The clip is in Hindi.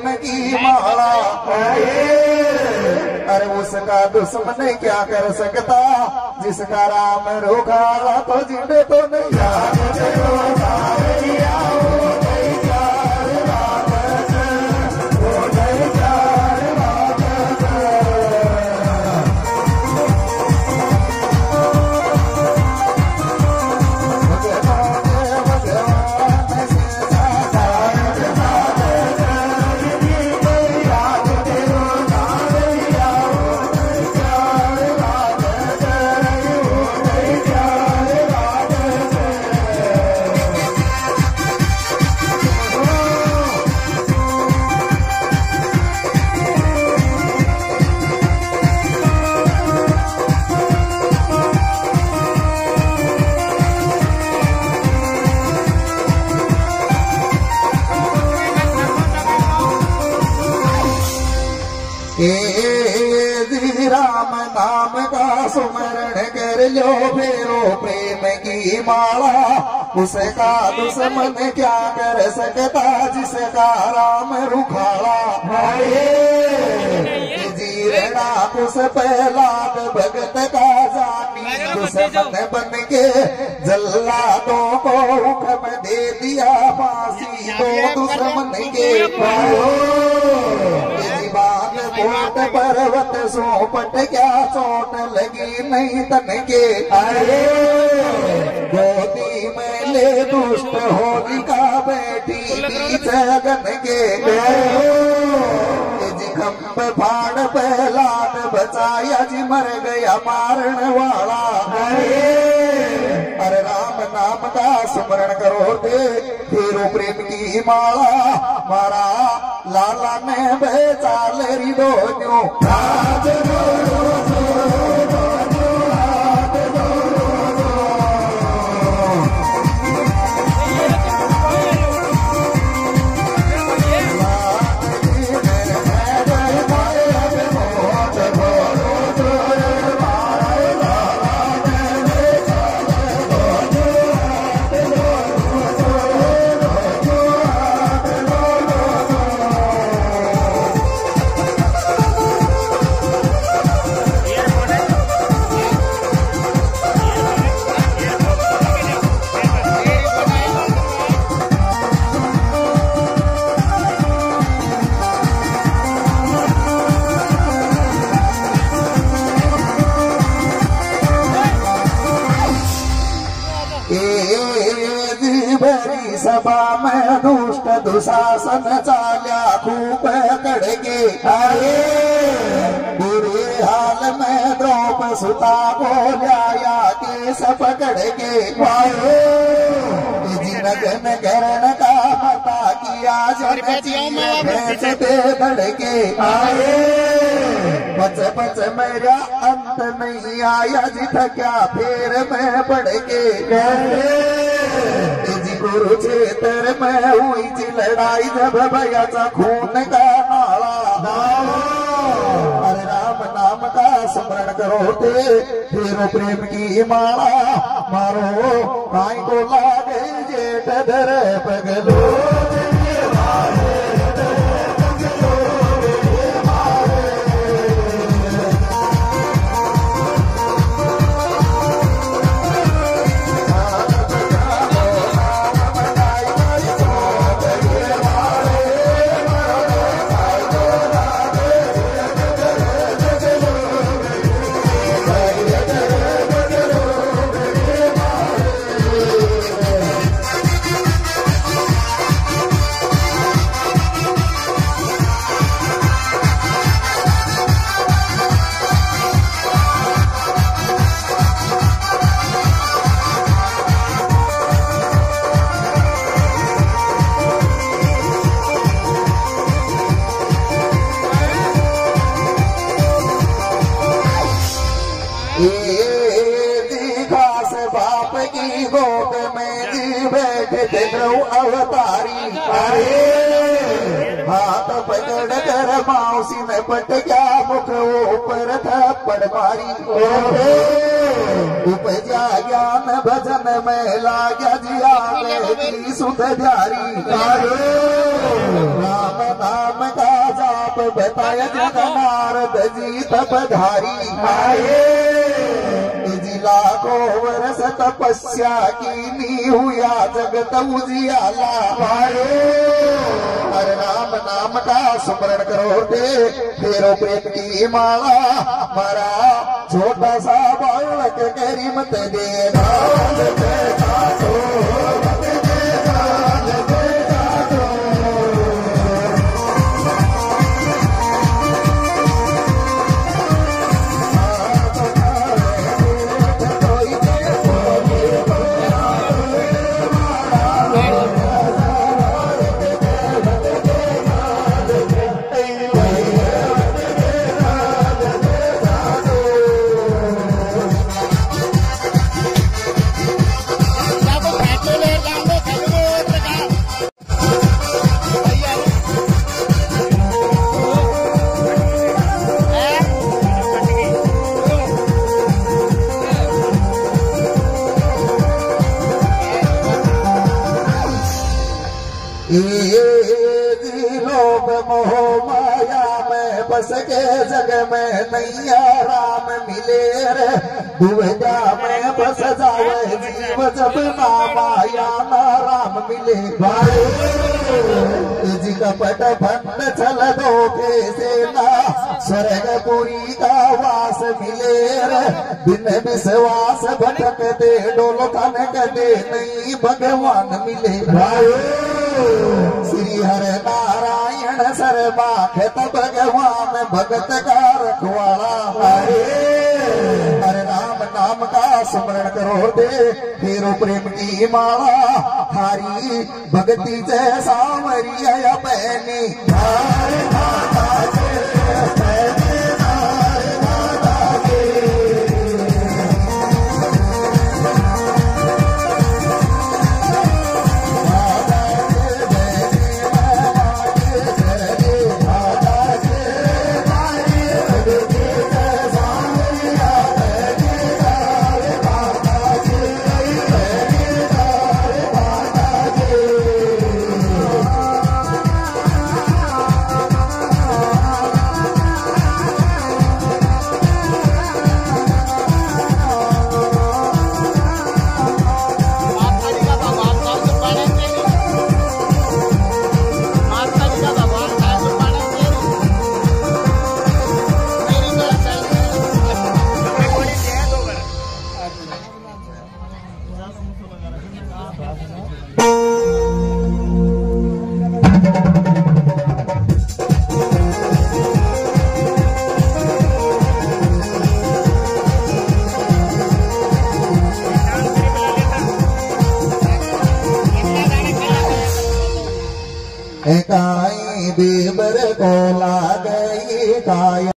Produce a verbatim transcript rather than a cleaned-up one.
प्रेम की माला। अरे उसका दुश्मन क्या कर सकता, जिसका राम रोकाला तो जिंदे तो नहीं राम नाम का सुमरण कर लो फेरो प्रेम की माला। उसका दुश्मन क्या कर सकता, जिसका राम रुखाला। जीरणा कुछ पहलाद भगत का जानी, दुश्मन बन के जल्लादों को हुक्म दे दिया फांसी दो दुश्मन के। कोट पर्वत सोपट क्या चोट लगी नहीं तन के। अरे गोदी में ले दुष्ट होलिका बैठी बीच गगन के। जिखम्ब फाड़ पहलाद बचाया जी मर गया मारण वाला। अरे राम नाम का स्मरण करो दे फेरो प्रेम की माला। मारा लाला ने बेचा लेरी दोनों राज सभा में दुष्ट दुशासन चाल्या खूब कड़के। अरे बुरे हाल में द्रौप सुता बोलिया के सब कड़के। जिनगन करण का पता किया जनते धड़के। अरे बच बच मेरा अंत नहीं आया जिथ क्या फेर में पड़ के। कुरुक्षेत्र में हुई थी लड़ाई जब भैया खून का नाला। अरे राम नाम का स्मरण करो थे फेरो प्रेम की माला। मारो काई को लागे जेठ धर पगलो। गोद में जी बैठे अवतारी। अरे हाथ पकड़ कर मौसी ने पट गया मुख ऊपर थप्पड़ मारी। उपजा ज्ञान भजन में लाग्या जिया की सुध ध्यारी राम नाम का जाप बताय जग नारद जी तपधारी आए जिला को वर्ष तपस्या की नी हुआ जगत उजियाला हर राम नाम का स्मरण करो दे फेरो प्रेम की माला मारा छोटा सा बालक करी मत देना लोभ मोह माया में बस के जग में नैया राम मिले रे दुविधा में बस जावे जीव जब ना माया ना राम मिले जी कपट भंड छल धोखे से ना स्वर्गपुरी का वास मिले रे बिन विश्वास भटक दे डोल कनक दे नहीं भगवान मिले श्री हरे नारायण सर्वाखत भगवान भगत का रखवाला हरे हरे राम नाम का स्मरण करो दे फेरो प्रेम की माला हारी भक्ति जय सावरिया बहनी हरे माता काई बेबर को ला गई काया